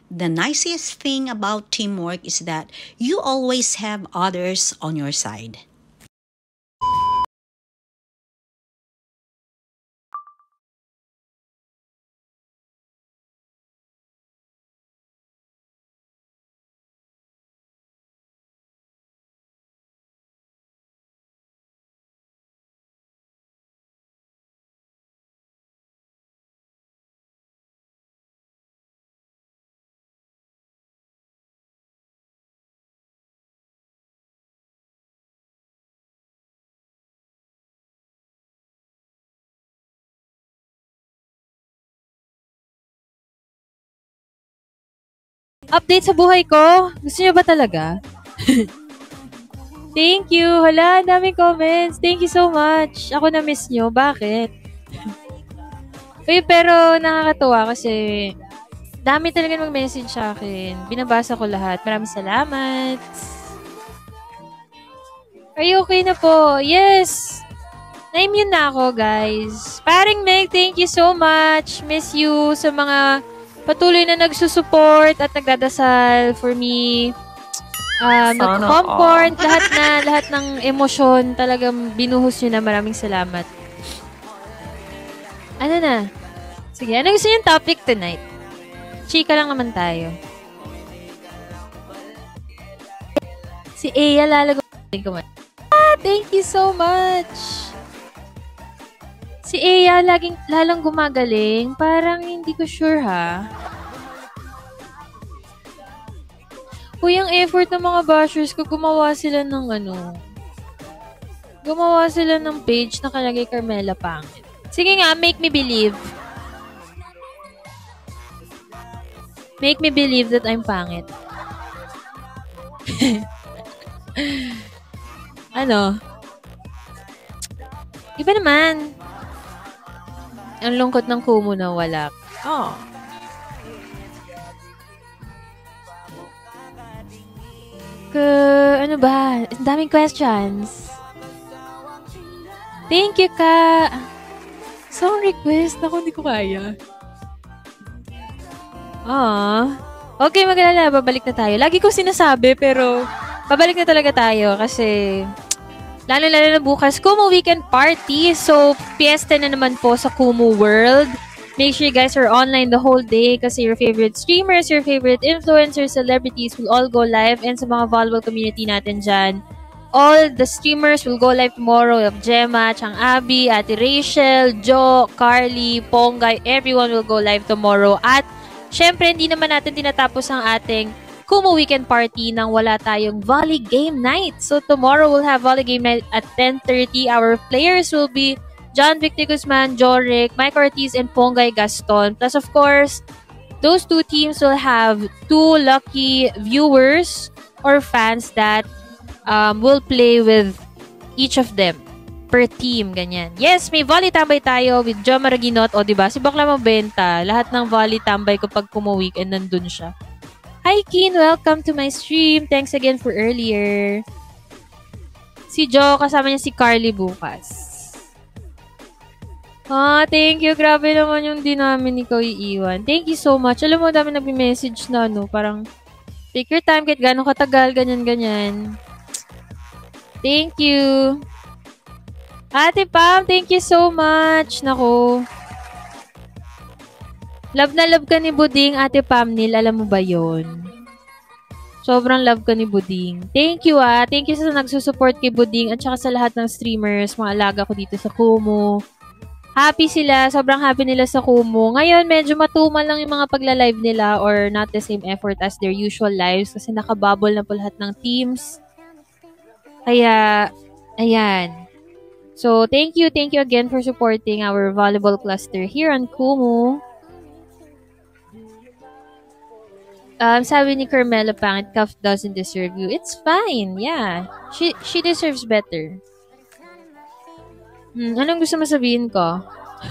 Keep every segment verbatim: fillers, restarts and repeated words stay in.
the nicest thing about teamwork is that you always have others on your side. Update sa buhay ko? Gusto niyo ba talaga? Thank you. Hala, daming comments. Thank you so much. Ako na-miss nyo. Bakit? Uy, pero nakakatuwa kasi dami talaga mag-message sa akin. Binabasa ko lahat. Maraming salamat. Are you okay na po? Yes! Na-immune na ako, guys. Paring Meg, thank you so much. Miss you sa mga patuloy na nagsusupport at nagdadasal for me. Um, nag-comfort, lahat na, lahat ng emosyon, talagang binuhos nyo na. Maraming salamat. Ano na? Sige, ano gusto yung topic tonight? Chika lang naman tayo. Si Aya, lalagotin ko man. Ah, thank you so much! Si Aya, laging, lalang gumagaling. Parang hindi ko sure, ha? Uy, ang effort ng mga bashers ko, gumawa sila ng ano, gumawa sila ng page na nakalagay Carmela Pangit. Sige nga, make me believe. Make me believe that I'm pangit. Ano? Iba naman. Ang lungkot ng Kumu na wala. Oh. K ano ba? Ang daming questions. Thank you, ka. Song request. Ako, hindi ko kaya. Ah. Okay, mag-alala. Babalik na tayo. Lagi ko sinasabi, pero babalik na talaga tayo kasi lalo-lalo na bukas, Kumu Weekend Party. So, fiesta na naman po sa Kumu World. Make sure you guys are online the whole day kasi your favorite streamers, your favorite influencers, celebrities will all go live, and sa mga volleyball community natin dyan, all the streamers will go live tomorrow. Of Gemma, Chang Abby, Ate Rachel, Jo, Carly, Ponggay, everyone will go live tomorrow. At syempre, hindi naman natin tinatapos ang ating Kumu Weekend Party nang wala tayong volley game night. So tomorrow we'll have volley game night at ten thirty. Our players will be John Victor Guzman, Joric, Mike Ortiz, and Ponggay Gaston. Plus, of course, those two teams will have two lucky viewers or fans that um, will play with each of them per team, ganyan. Yes, may volley tambay tayo with John Maraginot. O, diba? Si Bakla Mabenta. Lahat ng volley tambay ko pag Kumu Weekend, nandun siya. Hi, Keen. Welcome to my stream. Thanks again for earlier. Si Jo, kasama niya si Carly bukas. Ah, thank you. Grabe naman yung di namin ikaw iiwan. Thank you so much. Alam mo, dami nag-message na, no? Parang, take your time, kahit gano'ng katagal, ganyan-ganyan. Thank you. Ate Pam, thank you so much. Naku. Love na love ka ni Buding, Ate Pam Nil. Alam mo ba yon? Sobrang love ka ni Buding. Thank you, ah. Thank you sa nagsusupport kay Buding at saka sa lahat ng streamers, mga alaga ko dito sa Kumu. Happy sila. Sobrang happy nila sa Kumu. Ngayon, medyo matumal lang yung mga pagla-live nila or not the same effort as their usual lives kasi nakabubble na po lahat ng teams. Kaya, ayan. So, thank you. Thank you again for supporting our volleyball cluster here on Kumu. Um, sabi ni Carmela Pangit, Cuff doesn't deserve you. It's fine. Yeah. She, she deserves better. Hmm, anong gusto mo sabihin ko?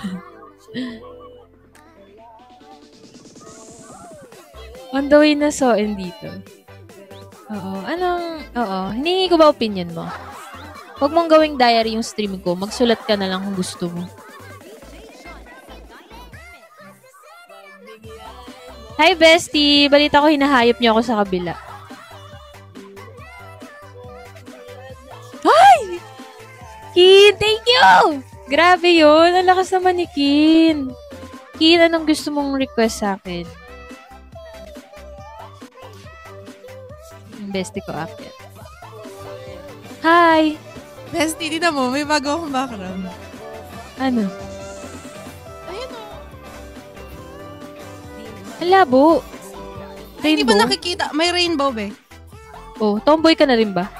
On the way na Soen dito. Oo. Anong, oo. Hiningi ko ba opinion mo? Huwag mong gawing diary yung stream ko. Magsulat ka na lang kung gusto mo. Hi, bestie! Balita ko hinahayop niyo ako sa kabila. Ay! Kin, thank you! Grabe yun. Ang lakas naman ni Kin. Kin, anong gusto mong request sa akin? Yung bestie ko akit. Hi! Bestie, di na mo, may bago akong background. Ano? Ayun o. Ang labo. Hindi Rainbow? ba nakikita? May rainbow, be. Oh, tomboy ka na rin ba?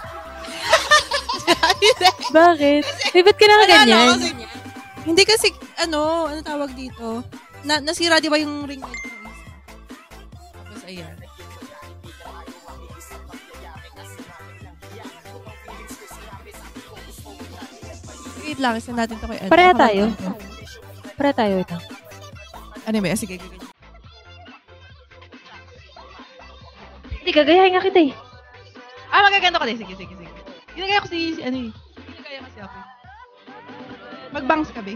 Bakit? Eh, ba't ka na ganyan? Kasi, hindi kasi, ano, ano tawag dito? Na, nasira, di ba yung ring light ko? Tapos, ayan. Wait lang, isa natin ito kay ano. Pareha tayo. Pareha tayo ito. Ano ba? Sige, sige. Hindi, gagayahin nga kita eh. Ah, magaganto ka din. Sige, sige, sige. Ginagaya ko si, si ano eh. Ginagaya kasi ako. Mag-bangs ka, be.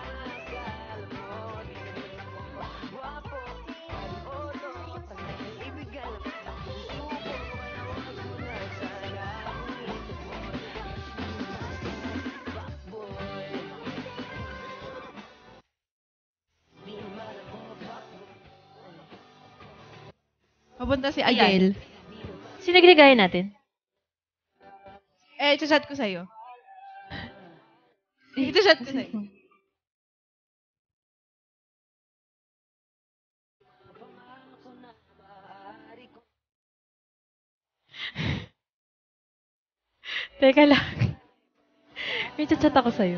Papunta si Ayel. Sino ginagaya natin? Eh, chat ko sa'yo. Ito chat ko sa'yo. Teka lang. May chat ako sa'yo.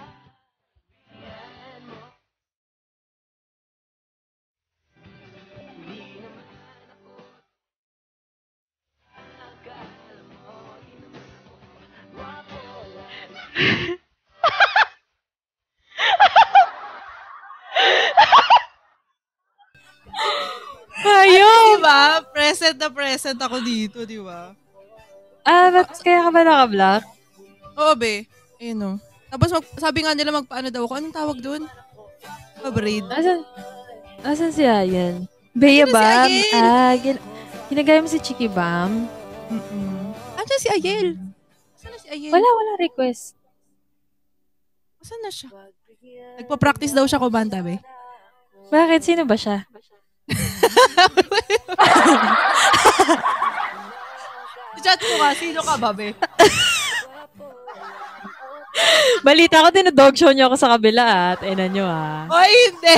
Ayaw! Di ba? Present na present ako dito, di ba? Ah, ba't kaya ka ba naka-block? Oo, be. Ayun o. Tapos mag, sabi nga nila magpaano daw ako. Anong tawag doon? Pa-braid. Asan? Asan si Ayan? Bea Asan na si Bam? Ayel? Ah, gin- ginagaya mo si Chiki Bam? Mm-mm. Andiyan si Ayel. Saan na si Ayel? Wala, wala request. Saan na siya? Nagpa-practice daw siya kumanta, be. Bakit? Sino ba siya? Chat mo ka. Sino ka ba, be? Balita ko, dinodog show niyo ako sa kabila at ina niyo ah. Ay, hindi.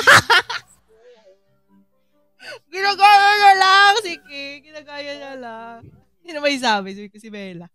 Ginagaya niya lang si King. Ginagaya niya lang. Hindi na may sabi. Sabi ko si Bella.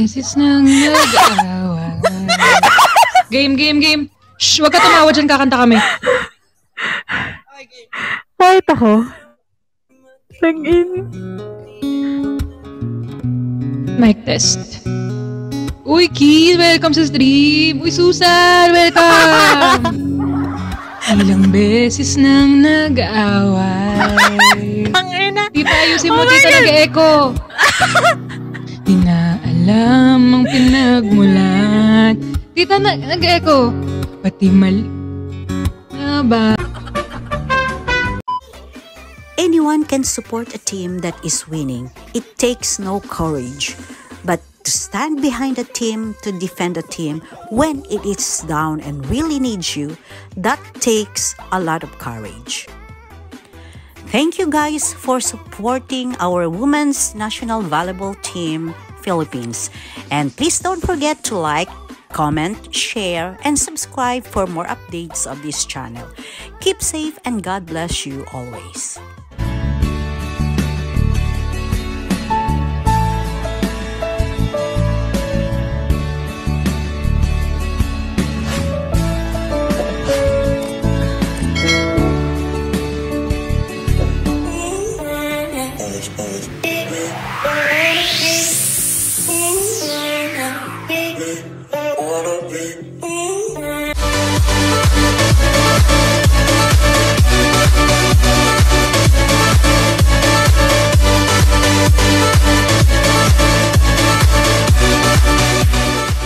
beses nang nag-away. Game, game, game. Shh, wag ka tumawa dyan, kakanta kami. Kahit ako. Tag-in. Mic test. Uy, Keith, welcome sa stream. Uy, Susan, welcome. Ilang beses nang nag-away. Ang ina. Tita, ayusin mo, oh tita, nag-echo. Di na alam ang pinagmulan. Tita, na- nag-echo. Pati mali na ba? Anyone can support a team that is winning. It takes no courage. But to stand behind a team, to defend a team when it is down and really needs you, that takes a lot of courage. Thank you guys for supporting our women's national volleyball team, Philippines. And please don't forget to like, comment, share, and subscribe for more updates of this channel. Keep safe and God bless you always. Wanna be